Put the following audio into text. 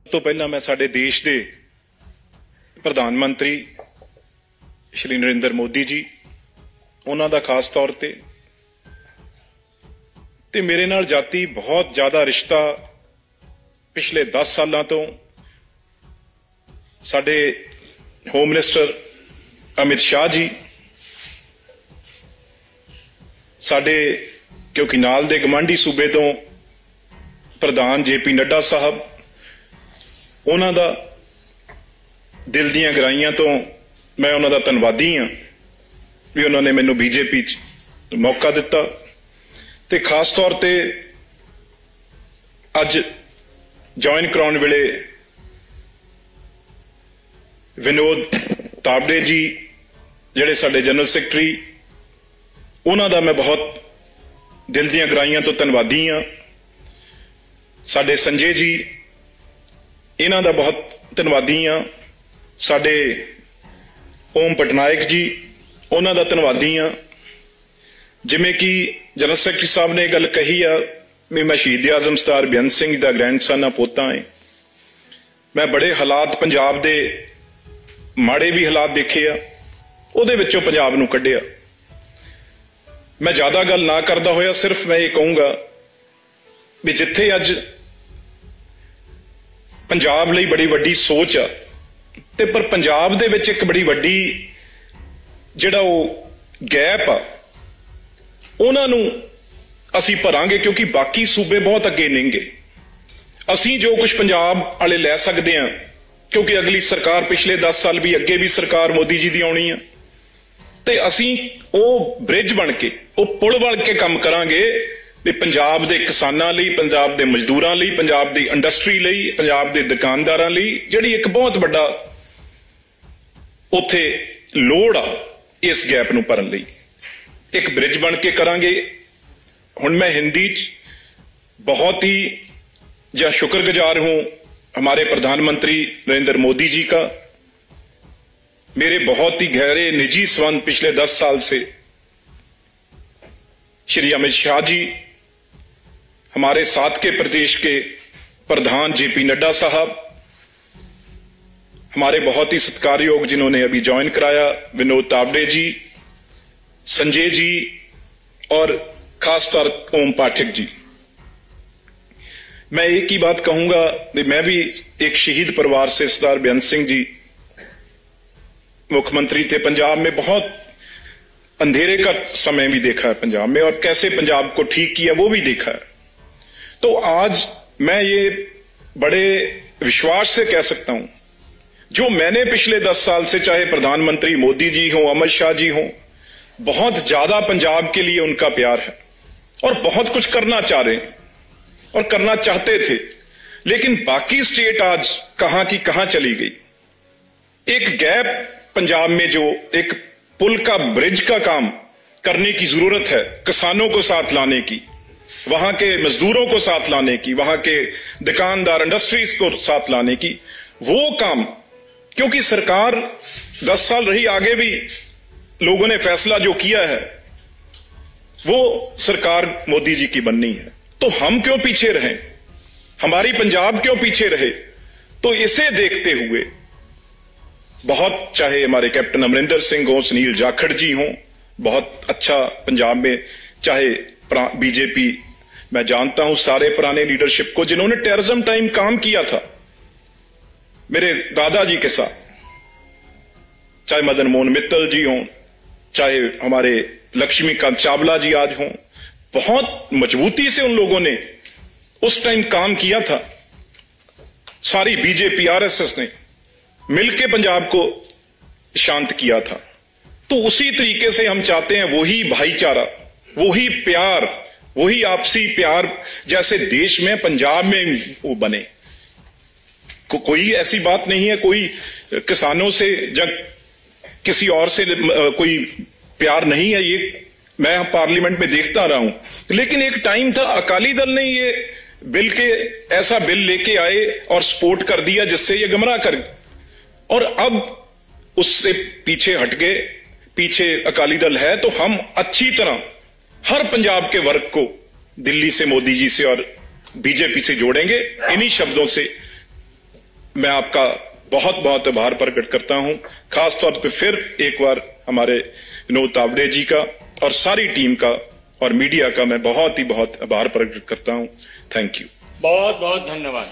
ਤੋਂ ਪਹਿਲਾਂ मैं साडे देश के प्रधानमंत्री श्री नरेंद्र मोदी जी उन्हां दा खास तौर ते मेरे नाल जाती बहुत ज्यादा रिश्ता पिछले 10 सालों तो साडे होम मिनिस्टर अमित शाह जी साडे क्योंकि नाल दे गवांढी सूबे तो प्रधान JP नड्डा साहब उन्हां दा दिल दीआं गहराइयां तो मैं उन्हां दा धन्नवादी हाँ भी उन्होंने मैनू BJP च मौका दिता ते खास तौर ते अज ज्वाइन कराउण वेले विनोद तावड़े जी जिहड़े साडे जनरल सैकटरी उन्हां दा मैं बहुत दिल दीआं गहराइयां तो धन्नवादी हाँ। साडे संजय जी इन्हां दा बहुत धन्नवादी हाँ। साडे ओम पटनायक जी उन्हां दा धन्नवादी हाँ। जिवें कि जनरल सैकटरी साहब ने गल कही आ भी मैं शहीद आजम सरदार बेअंत सिंह दा ग्रैंडसन आ पोता है। मैं बड़े हालात पंजाब दे माड़े भी हालात देखे आ उहदे विचों पंजाब नूं कढिया। मैं ज्यादा गल ना करदा होया सिर्फ मैं ये कहूंगा भी जिथे अज पंजाब लई बड़ी वड्डी सोच आ ते पर पंजाब दे विच एक बड़ी वड्डी जिहड़ा वो गैप आ उन्हां नूं असीं भरांगे क्योंकि बाकी सूबे बहुत अगे नहींगे। असीं जो कुछ पंजाब वाले लै सकदे हां क्योंकि अगली सरकार पिछले 10 साल भी अगे भी सरकार मोदी जी दी आउणी आ ते असीं वो ब्रिज बन के वो पुल बन के काम करांगे भी पंजाब दे किसानां लई पंजाब दे मजदूरां लई पंजाब दी इंडस्ट्री लई पंजाब दे दुकानदारां लई जिहड़ी एक बहुत बड़ा उत्थे लोड़ आ इस गैप नूं भरन लई एक ब्रिज बन के करांगे। हुण मैं हिंदी च बहुत ही जा शुक्रगुजार हूं हमारे प्रधानमंत्री नरेंद्र मोदी जी का। मेरे बहुत ही गहरे निजी संबंध पिछले 10 साल से श्री अमित शाह जी हमारे साथ के प्रदेश के प्रधान JP नड्डा साहब हमारे बहुत ही सत्कारयोग जिन्होंने अभी ज्वाइन कराया विनोद तावड़े जी संजय जी और खासतौर ओम पाठक जी। मैं एक ही बात कहूंगा मैं भी एक शहीद परिवार से सरदार बेअंत सिंह जी मुख्यमंत्री थे पंजाब में बहुत अंधेरे का समय भी देखा है पंजाब में और कैसे पंजाब को ठीक किया वो भी देखा है। तो आज मैं ये बड़े विश्वास से कह सकता हूं जो मैंने पिछले 10 साल से चाहे प्रधानमंत्री मोदी जी हों अमित शाह जी हों बहुत ज्यादा पंजाब के लिए उनका प्यार है और बहुत कुछ करना चाह रहे हैं और करना चाहते थे लेकिन बाकी स्टेट आज कहां की कहां चली गई। एक गैप पंजाब में जो एक पुल का ब्रिज का काम करने की जरूरत है किसानों को साथ लाने की वहां के मजदूरों को साथ लाने की वहां के दुकानदार इंडस्ट्रीज को साथ लाने की वो काम क्योंकि सरकार 10 साल रही आगे भी लोगों ने फैसला जो किया है वो सरकार मोदी जी की बननी है। तो हम क्यों पीछे रहे हमारी पंजाब क्यों पीछे रहे। तो इसे देखते हुए बहुत चाहे हमारे कैप्टन अमरिंदर सिंह हो सुनील जाखड़ जी हों बहुत अच्छा पंजाब में चाहे BJP मैं जानता हूं सारे पुराने लीडरशिप को जिन्होंने टेररिज्म टाइम काम किया था मेरे दादाजी के साथ चाहे मदन मोहन मित्तल जी हों चाहे हमारे लक्ष्मीकांत चावला जी आज हों बहुत मजबूती से उन लोगों ने उस टाइम काम किया था। सारी BJP RSS ने मिलकर पंजाब को शांत किया था। तो उसी तरीके से हम चाहते हैं वही भाईचारा वही प्यार वही आपसी प्यार जैसे देश में पंजाब में वो बने। कोई ऐसी बात नहीं है कोई किसानों से जब किसी और से कोई प्यार नहीं है ये मैं पार्लियामेंट में देखता रहा हूं लेकिन एक टाइम था अकाली दल ने ये बिल के ऐसा बिल लेके आए और सपोर्ट कर दिया जिससे ये गुमराह कर और अब उससे पीछे हट गए पीछे अकाली दल है। तो हम अच्छी तरह हर पंजाब के वर्ग को दिल्ली से मोदी जी से और बीजेपी से जोड़ेंगे। इन्हीं शब्दों से मैं आपका बहुत बहुत आभार प्रकट करता हूं, खासतौर पे फिर एक बार हमारे विनोद तावड़े जी का और सारी टीम का और मीडिया का मैं बहुत ही बहुत आभार प्रकट करता हूं। Thank you. बहुत बहुत धन्यवाद।